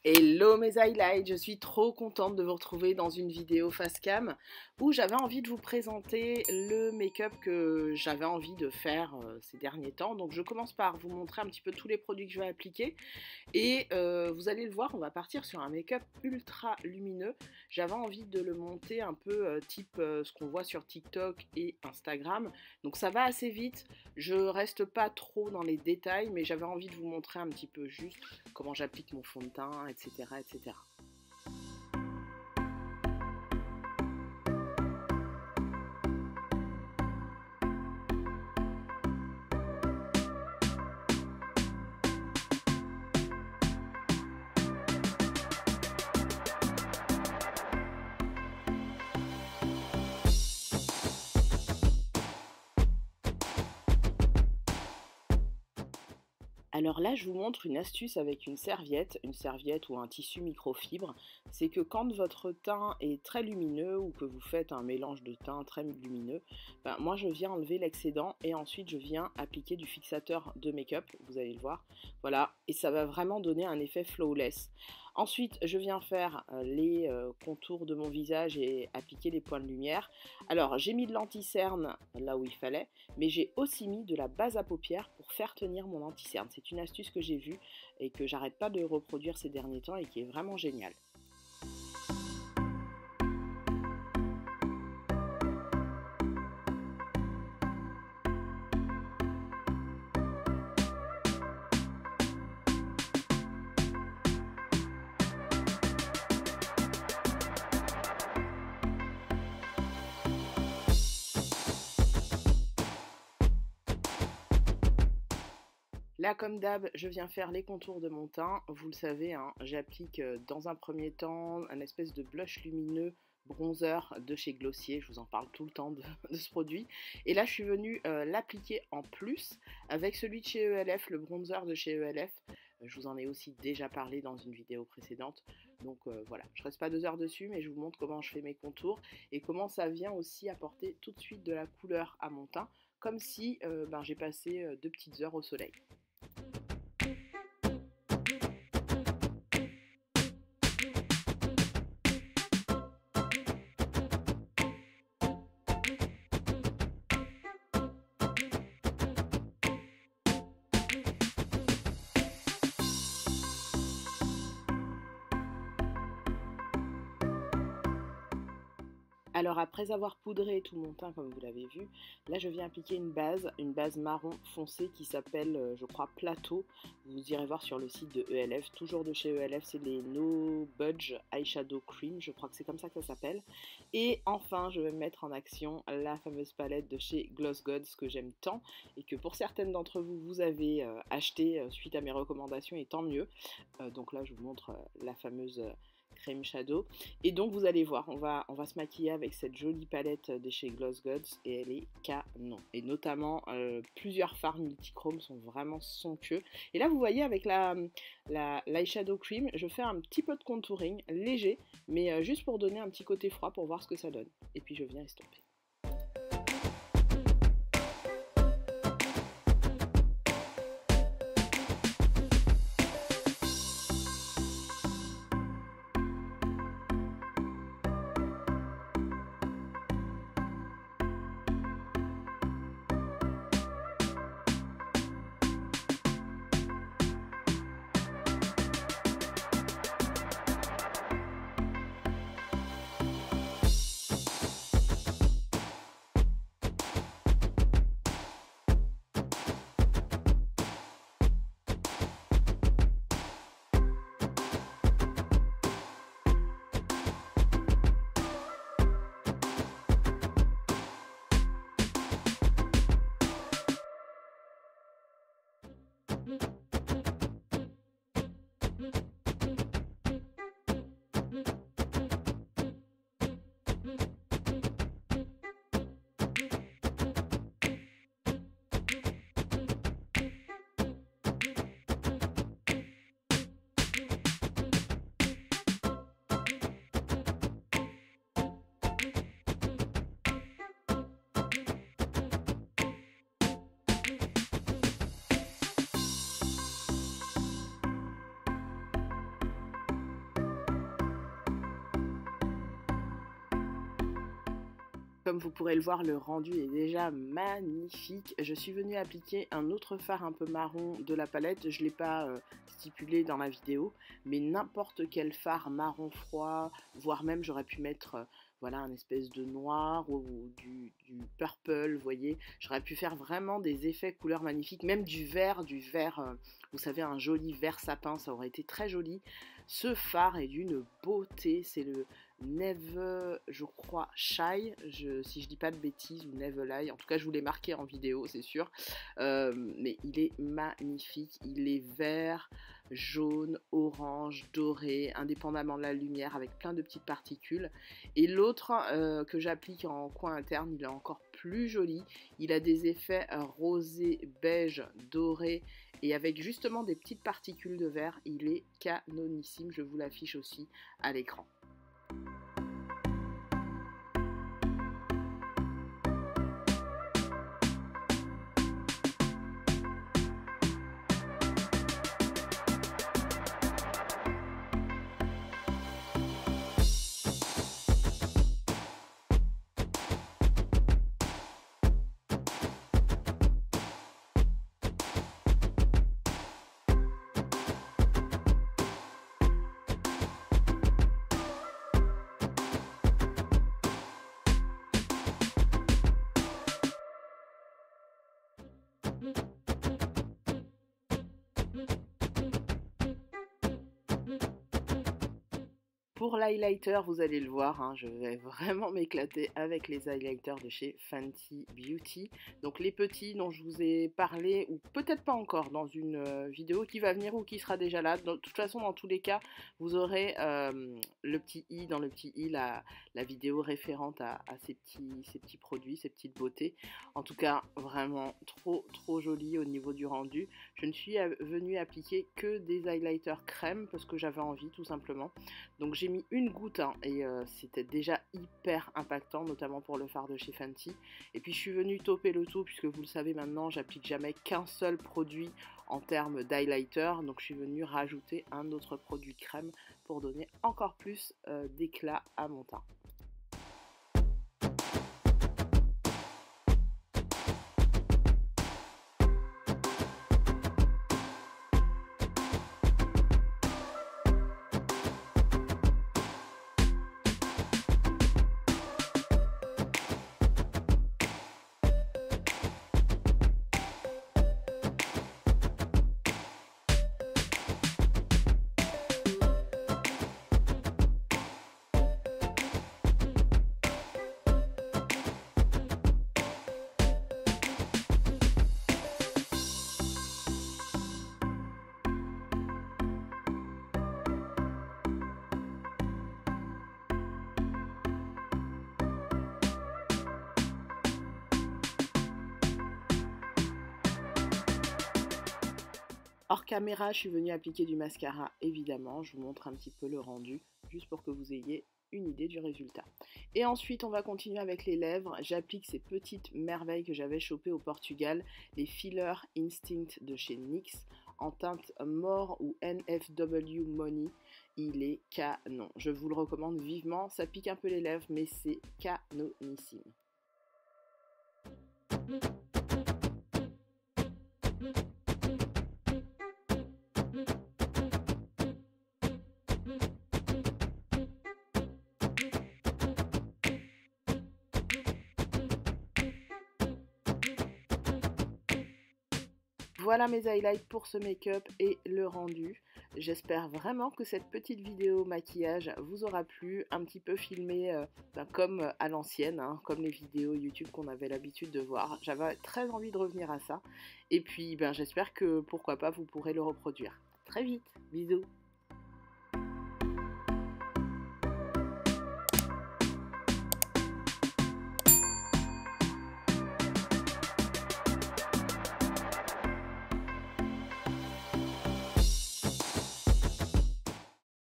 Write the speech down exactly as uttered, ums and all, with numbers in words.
Hello mes highlights, je suis trop contente de vous retrouver dans une vidéo face cam où j'avais envie de vous présenter le make-up que j'avais envie de faire euh, ces derniers temps. Donc je commence par vous montrer un petit peu tous les produits que je vais appliquer et euh, vous allez le voir, on va partir sur un make-up ultra lumineux. J'avais envie de le monter un peu euh, type euh, ce qu'on voit sur TikTok et Instagram. Donc ça va assez vite, je reste pas trop dans les détails mais j'avais envie de vous montrer un petit peu juste comment j'applique mon fond de teint, et cetera, et cetera. Alors là, je vous montre une astuce avec une serviette, une serviette ou un tissu microfibre. C'est que quand votre teint est très lumineux ou que vous faites un mélange de teint très lumineux, ben moi je viens enlever l'excédent et ensuite je viens appliquer du fixateur de make-up, vous allez le voir. Voilà, et ça va vraiment donner un effet flawless. Ensuite, je viens faire les contours de mon visage et appliquer les points de lumière. Alors, j'ai mis de l'anti-cerne là où il fallait, mais j'ai aussi mis de la base à paupières pour faire tenir mon anti-cerne. C'est une astuce que j'ai vue et que j'arrête pas de reproduire ces derniers temps et qui est vraiment géniale. Là, comme d'hab, je viens faire les contours de mon teint. Vous le savez, hein, j'applique dans un premier temps un espèce de blush lumineux bronzer de chez Glossier. Je vous en parle tout le temps de, de ce produit. Et là, je suis venue euh, l'appliquer en plus avec celui de chez E L F, le bronzer de chez E L F. Je vous en ai aussi déjà parlé dans une vidéo précédente. Donc euh, voilà, je ne reste pas deux heures dessus, mais je vous montre comment je fais mes contours et comment ça vient aussi apporter tout de suite de la couleur à mon teint, comme si euh, ben, j'ai passé deux petites heures au soleil. Alors après avoir poudré tout mon teint comme vous l'avez vu, là je viens appliquer une base, une base marron foncé qui s'appelle je crois Plateau. Vous irez voir sur le site de E L F, toujours de chez E L F, c'est les No Budge Eyeshadow Cream, je crois que c'est comme ça que ça s'appelle. Et enfin je vais mettre en action la fameuse palette de chez Gloss Gods que j'aime tant et que pour certaines d'entre vous vous avez euh, acheté euh, suite à mes recommandations et tant mieux. Euh, donc là je vous montre euh, la fameuse... Euh, Crème Shadow. Et donc vous allez voir, on va, on va se maquiller avec cette jolie palette de chez Gloss Gods et elle est canon. Et notamment euh, plusieurs fards multichromes sont vraiment somptueux. Et là vous voyez avec la, la l'eyeshadow cream, je fais un petit peu de contouring léger, mais euh, juste pour donner un petit côté froid pour voir ce que ça donne. Et puis je viens estomper. Comme vous pourrez le voir, le rendu est déjà magnifique. Je suis venue appliquer un autre fard un peu marron de la palette. Je ne l'ai pas euh, stipulé dans la vidéo, mais n'importe quel fard marron froid, voire même j'aurais pu mettre euh, voilà, un espèce de noir ou, ou du, du purple, vous voyez. J'aurais pu faire vraiment des effets couleurs magnifiques, même du vert, du vert, euh, vous savez, un joli vert sapin, ça aurait été très joli. Ce fard est d'une beauté, c'est le Never, je crois, Shy, je, si je dis pas de bêtises, ou Never Lie, en tout cas je vous l'ai marqué en vidéo, c'est sûr, euh, mais il est magnifique, il est vert, jaune, orange, doré, indépendamment de la lumière, avec plein de petites particules, et l'autre euh, que j'applique en coin interne, il est encore plus joli, il a des effets euh, rosé, beige, doré, et avec justement des petites particules de verre, il est canonissime, je vous l'affiche aussi à l'écran. Pour l'highlighter, vous allez le voir, hein, je vais vraiment m'éclater avec les highlighters de chez Fenty Beauty. Donc les petits dont je vous ai parlé, ou peut-être pas encore, dans une euh, vidéo qui va venir ou qui sera déjà là. De toute façon, dans tous les cas, vous aurez euh, le petit i, dans le petit i, la, la vidéo référente à, à ces, petits, ces petits produits, ces petites beautés. En tout cas, vraiment trop trop joli au niveau du rendu. Je ne suis venue appliquer que des highlighters crème parce que j'avais envie tout simplement. Donc j'ai mis une goutte hein, et euh, c'était déjà hyper impactant, notamment pour le fard de chez Fenty. Et puis je suis venue tauper le tout puisque vous le savez maintenant, j'applique jamais qu'un seul produit en termes d'highlighter. Donc je suis venue rajouter un autre produit crème pour donner encore plus euh, d'éclat à mon teint. Hors caméra, je suis venue appliquer du mascara, évidemment. Je vous montre un petit peu le rendu, juste pour que vous ayez une idée du résultat. Et ensuite, on va continuer avec les lèvres. J'applique ces petites merveilles que j'avais chopées au Portugal, les Filler Instinct de chez N Y X, en teinte More ou N F W Money. Il est canon. Je vous le recommande vivement. Ça pique un peu les lèvres, mais c'est canonissime. Voilà mes highlights pour ce make-up et le rendu. J'espère vraiment que cette petite vidéo maquillage vous aura plu, un petit peu filmée euh, ben, comme à l'ancienne, hein, comme les vidéos YouTube qu'on avait l'habitude de voir. J'avais très envie de revenir à ça. Et puis ben, j'espère que pourquoi pas vous pourrez le reproduire. Très vite, bisous.